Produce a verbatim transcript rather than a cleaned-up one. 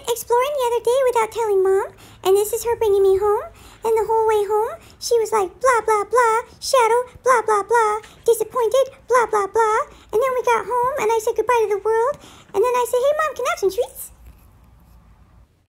went exploring the other day without telling Mom, and this is her bringing me home. And the whole way home, she was like, blah, blah, blah, shadow, blah, blah, blah, disappointed, blah, blah, blah. And then we got home, and I said goodbye to the world. And then I said, hey, Mom, can I have some treats?